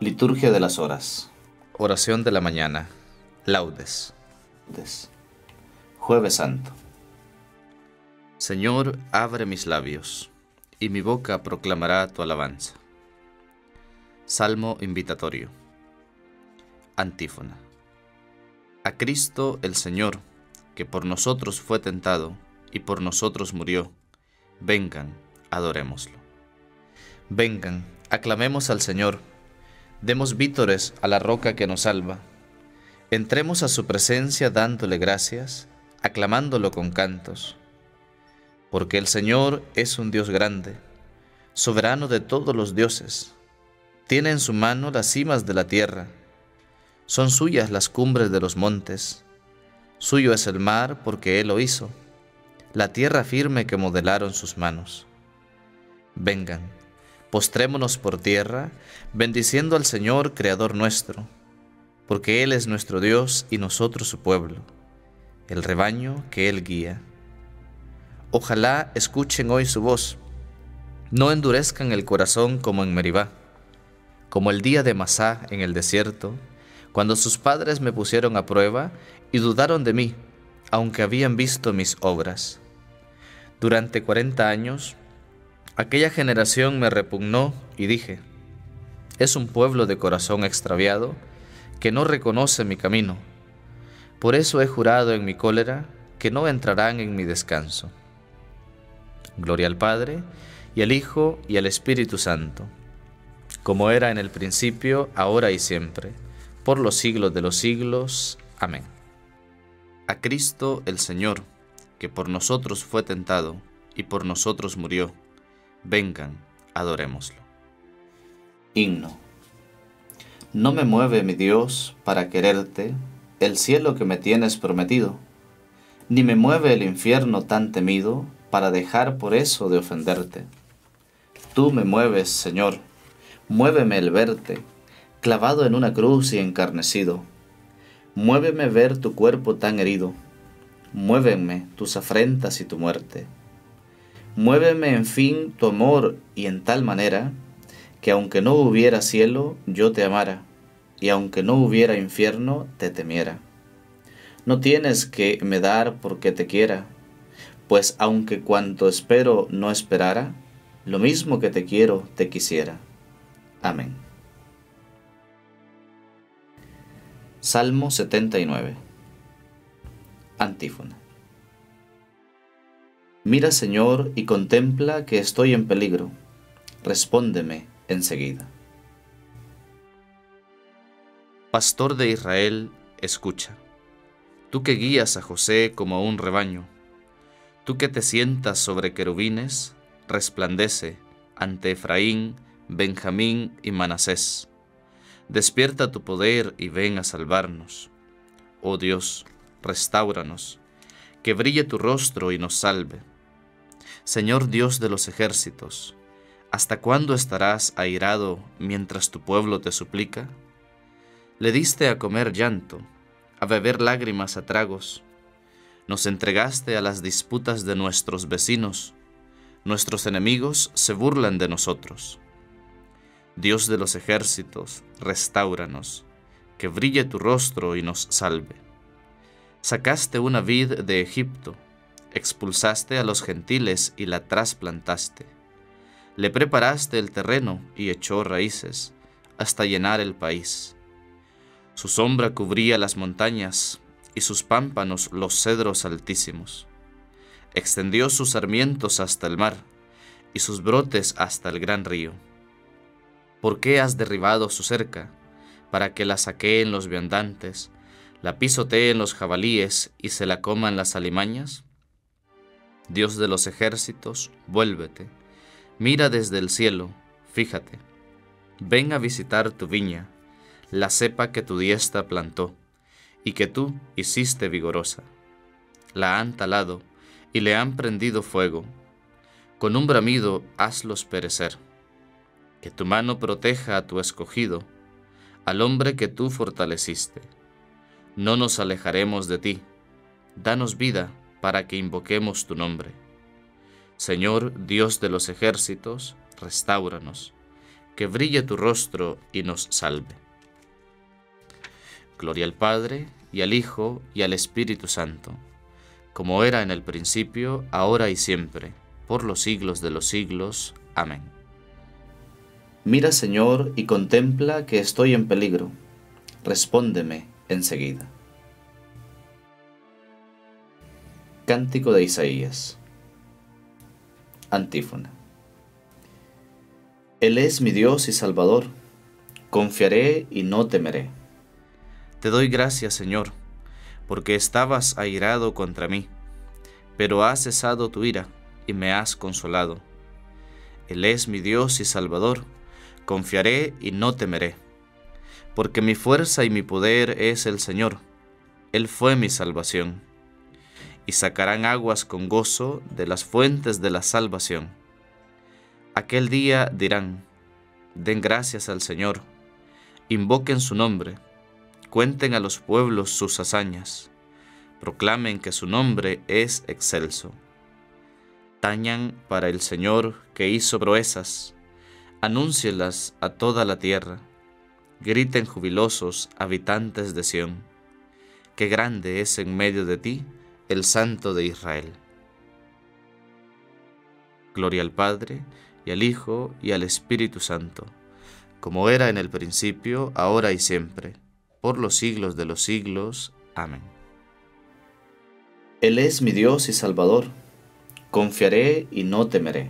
Liturgia de las horas. Oración de la mañana. Laudes. Jueves Santo. Señor, abre mis labios, y mi boca proclamará tu alabanza. Salmo invitatorio. Antífona. A Cristo el Señor, que por nosotros fue tentado y por nosotros murió, vengan, adorémoslo. Vengan, aclamemos al Señor, demos vítores a la roca que nos salva. Entremos a su presencia dándole gracias, aclamándolo con cantos. Porque el Señor es un Dios grande, soberano de todos los dioses. Tiene en su mano las cimas de la tierra. Son suyas las cumbres de los montes. Suyo es el mar porque Él lo hizo, la tierra firme que modelaron sus manos. Vengan, postrémonos por tierra, bendiciendo al Señor, Creador nuestro, porque Él es nuestro Dios y nosotros su pueblo, el rebaño que Él guía. Ojalá escuchen hoy su voz, no endurezcan el corazón como en Meribá, como el día de Masá en el desierto, cuando sus padres me pusieron a prueba y dudaron de mí, aunque habían visto mis obras. Durante 40 años, aquella generación me repugnó y dije, es un pueblo de corazón extraviado que no reconoce mi camino. Por eso he jurado en mi cólera que no entrarán en mi descanso. Gloria al Padre, y al Hijo, y al Espíritu Santo, como era en el principio, ahora y siempre, por los siglos de los siglos. Amén. A Cristo el Señor, que por nosotros fue tentado y por nosotros murió, vengan, adorémoslo. Himno. No me mueve, mi Dios, para quererte, el cielo que me tienes prometido, ni me mueve el infierno tan temido, para dejar por eso de ofenderte. Tú me mueves, Señor, muéveme el verte, clavado en una cruz y encarnecido. Muéveme ver tu cuerpo tan herido, muéveme tus afrentas y tu muerte. Muéveme, en fin, tu amor y en tal manera, que aunque no hubiera cielo, yo te amara, y aunque no hubiera infierno, te temiera. No tienes que me dar porque te quiera, pues aunque cuanto espero no esperara, lo mismo que te quiero te quisiera. Amén. Salmo 79. Antífona. Mira, Señor, y contempla que estoy en peligro. Respóndeme enseguida. Pastor de Israel, escucha. Tú que guías a José como a un rebaño, tú que te sientas sobre querubines, resplandece ante Efraín, Benjamín y Manasés. Despierta tu poder y ven a salvarnos. Oh Dios, restáuranos, que brille tu rostro y nos salve. Señor Dios de los ejércitos, ¿hasta cuándo estarás airado mientras tu pueblo te suplica? Le diste a comer llanto, a beber lágrimas a tragos. Nos entregaste a las disputas de nuestros vecinos. Nuestros enemigos se burlan de nosotros. Dios de los ejércitos, restáuranos, que brille tu rostro y nos salve. Sacaste una vid de Egipto, expulsaste a los gentiles y la trasplantaste. Le preparaste el terreno y echó raíces, hasta llenar el país. Su sombra cubría las montañas, y sus pámpanos los cedros altísimos. Extendió sus sarmientos hasta el mar, y sus brotes hasta el gran río. ¿Por qué has derribado su cerca, para que la saqueen los viandantes, la pisoteen los jabalíes y se la coman las alimañas? Dios de los ejércitos, vuélvete, mira desde el cielo, fíjate. Ven a visitar tu viña, la cepa que tu diestra plantó, y que tú hiciste vigorosa. La han talado y le han prendido fuego. Con un bramido hazlos perecer. Que tu mano proteja a tu escogido, al hombre que tú fortaleciste. No nos alejaremos de ti. Danos vida para que invoquemos tu nombre. Señor, Dios de los ejércitos, restáuranos, que brille tu rostro y nos salve. Gloria al Padre, y al Hijo, y al Espíritu Santo, como era en el principio, ahora y siempre, por los siglos de los siglos. Amén. Mira, Señor, y contempla que estoy en peligro. Respóndeme enseguida. Cántico de Isaías. Antífona. Él es mi Dios y Salvador. Confiaré y no temeré. Te doy gracias, Señor, porque estabas airado contra mí, pero has cesado tu ira y me has consolado. Él es mi Dios y Salvador. Confiaré y no temeré. Porque mi fuerza y mi poder es el Señor. Él fue mi salvación. Y sacarán aguas con gozo de las fuentes de la salvación. Aquel día dirán: den gracias al Señor, invoquen su nombre, cuenten a los pueblos sus hazañas, proclamen que su nombre es excelso. Tañan para el Señor que hizo proezas, anúncielas a toda la tierra, griten jubilosos habitantes de Sión, que grande es en medio de ti el Santo de Israel. Gloria al Padre, y al Hijo, y al Espíritu Santo, como era en el principio, ahora y siempre, por los siglos de los siglos. Amén. Él es mi Dios y Salvador. Confiaré y no temeré.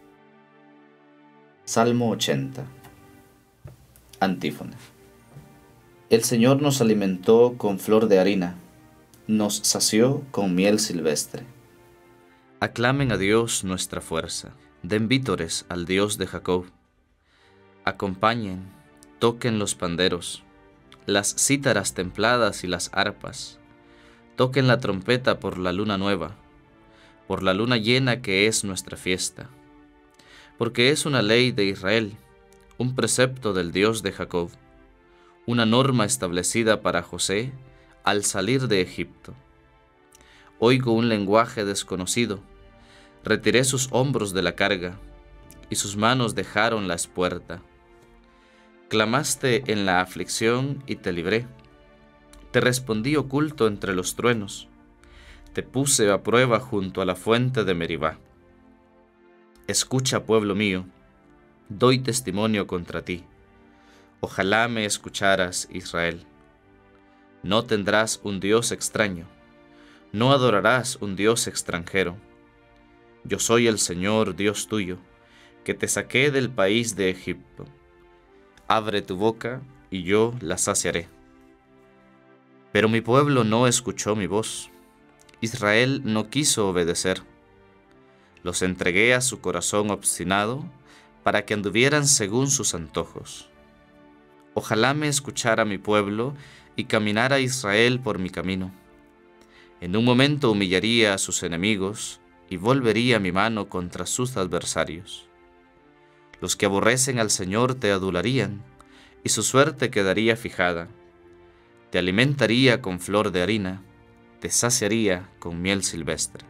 Salmo 80. Antífona. El Señor nos alimentó con flor de harina, nos sació con miel silvestre. Aclamen a Dios nuestra fuerza, den vítores al Dios de Jacob. Acompañen, toquen los panderos, las cítaras templadas y las arpas. Toquen la trompeta por la luna nueva, por la luna llena que es nuestra fiesta. Porque es una ley de Israel, un precepto del Dios de Jacob, una norma establecida para José al salir de Egipto. Oigo un lenguaje desconocido, retiré sus hombros de la carga, y sus manos dejaron la espuerta. Clamaste en la aflicción y te libré, te respondí oculto entre los truenos, te puse a prueba junto a la fuente de Meribá. Escucha, pueblo mío, doy testimonio contra ti. Ojalá me escucharas, Israel. No tendrás un Dios extraño, no adorarás un Dios extranjero. Yo soy el Señor, Dios tuyo, que te saqué del país de Egipto. Abre tu boca, y yo la saciaré. Pero mi pueblo no escuchó mi voz. Israel no quiso obedecer. Los entregué a su corazón obstinado, para que anduvieran según sus antojos. Ojalá me escuchara mi pueblo, y caminara Israel por mi camino. En un momento humillaría a sus enemigos, y volvería mi mano contra sus adversarios. Los que aborrecen al Señor te adularían, y su suerte quedaría fijada. Te alimentaría con flor de harina, te saciaría con miel silvestre.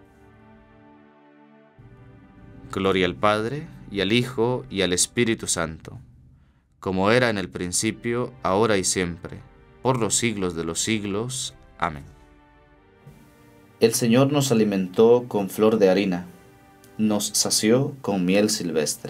Gloria al Padre, y al Hijo, y al Espíritu Santo, como era en el principio, ahora y siempre, por los siglos de los siglos. Amén. El Señor nos alimentó con flor de harina, nos sació con miel silvestre.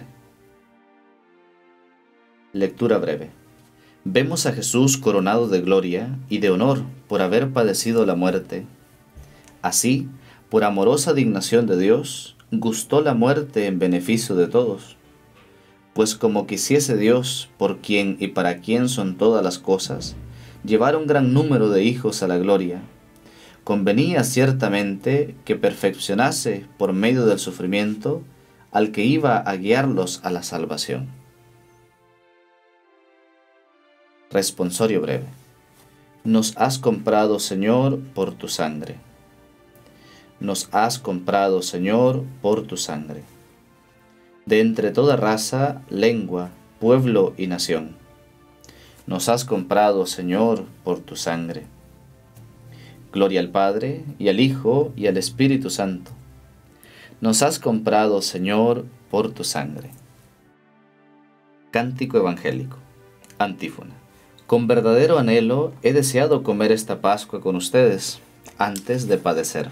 Lectura breve. Vemos a Jesús coronado de gloria y de honor por haber padecido la muerte. Así, por amorosa dignación de Dios, gustó la muerte en beneficio de todos. Pues como quisiese Dios, por quien y para quien son todas las cosas, llevar un gran número de hijos a la gloria, convenía ciertamente que perfeccionase por medio del sufrimiento al que iba a guiarlos a la salvación. Responsorio breve. Nos has comprado, Señor, por tu sangre. Nos has comprado, Señor, por tu sangre. De entre toda raza, lengua, pueblo y nación. Nos has comprado, Señor, por tu sangre. Gloria al Padre, y al Hijo, y al Espíritu Santo. Nos has comprado, Señor, por tu sangre. Cántico evangélico. Antífona. Con verdadero anhelo he deseado comer esta Pascua con ustedes antes de padecer.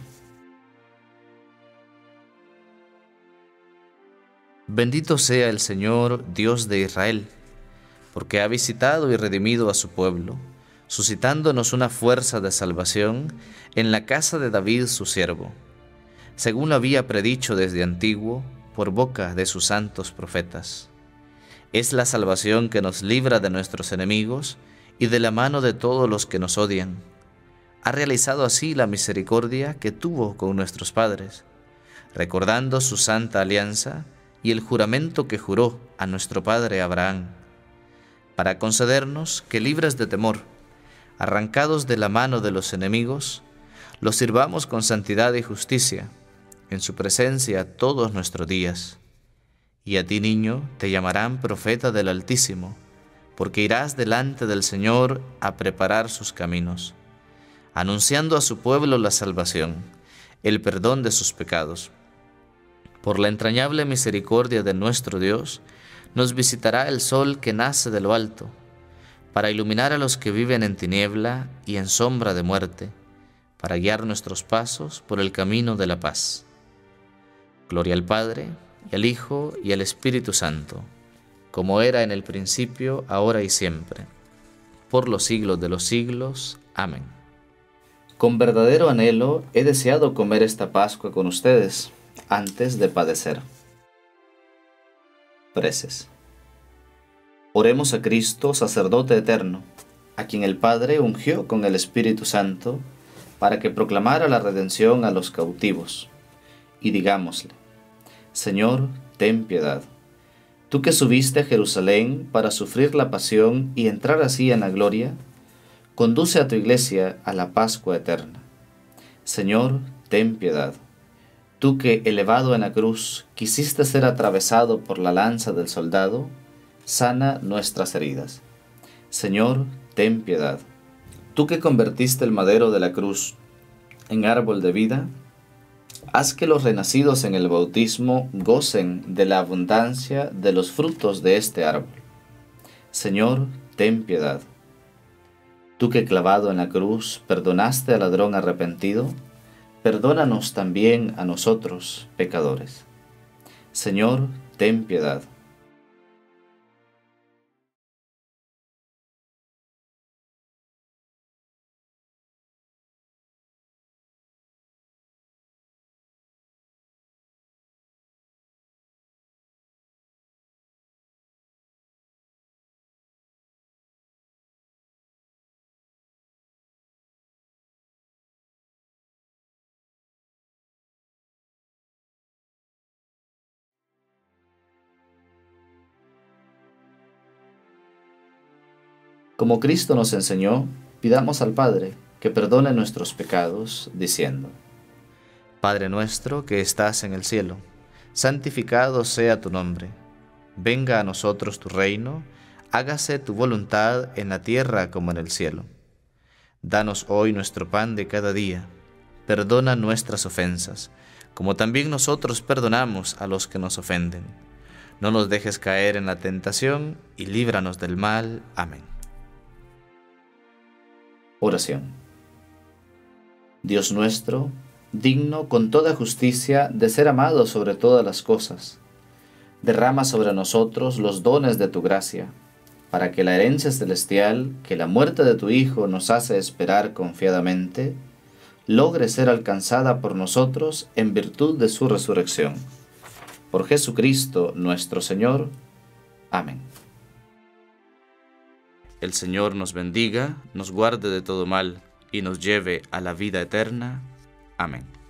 Bendito sea el Señor, Dios de Israel, porque ha visitado y redimido a su pueblo, suscitándonos una fuerza de salvación en la casa de David su siervo, según lo había predicho desde antiguo por boca de sus santos profetas. Es la salvación que nos libra de nuestros enemigos y de la mano de todos los que nos odian. Ha realizado así la misericordia que tuvo con nuestros padres, recordando su santa alianza y el juramento que juró a nuestro padre Abraham, para concedernos que, libres de temor, arrancados de la mano de los enemigos, los sirvamos con santidad y justicia, en su presencia todos nuestros días. Y a ti, niño, te llamarán profeta del Altísimo, porque irás delante del Señor a preparar sus caminos, anunciando a su pueblo la salvación, el perdón de sus pecados. Por la entrañable misericordia de nuestro Dios, nos visitará el sol que nace de lo alto, para iluminar a los que viven en tiniebla y en sombra de muerte, para guiar nuestros pasos por el camino de la paz. Gloria al Padre, y al Hijo, y al Espíritu Santo, como era en el principio, ahora y siempre, por los siglos de los siglos. Amén. Con verdadero anhelo he deseado comer esta Pascua con ustedes antes de padecer. Preces. Oremos a Cristo, sacerdote eterno, a quien el Padre ungió con el Espíritu Santo, para que proclamara la redención a los cautivos. Y digámosle: Señor, ten piedad. Tú que subiste a Jerusalén para sufrir la pasión y entrar así en la gloria, conduce a tu iglesia a la Pascua eterna. Señor, ten piedad. Tú que, elevado en la cruz, quisiste ser atravesado por la lanza del soldado, sana nuestras heridas. Señor, ten piedad. Tú que convertiste el madero de la cruz en árbol de vida, haz que los renacidos en el bautismo gocen de la abundancia de los frutos de este árbol. Señor, ten piedad. Tú que clavado en la cruz perdonaste al ladrón arrepentido, perdónanos también a nosotros, pecadores. Señor, ten piedad. Como Cristo nos enseñó, pidamos al Padre que perdone nuestros pecados, diciendo: Padre nuestro que estás en el cielo, santificado sea tu nombre. Venga a nosotros tu reino, hágase tu voluntad en la tierra como en el cielo. Danos hoy nuestro pan de cada día. Perdona nuestras ofensas, como también nosotros perdonamos a los que nos ofenden. No nos dejes caer en la tentación y líbranos del mal. Amén. Oración. Dios nuestro, digno con toda justicia de ser amado sobre todas las cosas, derrama sobre nosotros los dones de tu gracia, para que la herencia celestial que la muerte de tu Hijo nos hace esperar confiadamente, logre ser alcanzada por nosotros en virtud de su resurrección. Por Jesucristo nuestro Señor. Amén. El Señor nos bendiga, nos guarde de todo mal y nos lleve a la vida eterna. Amén.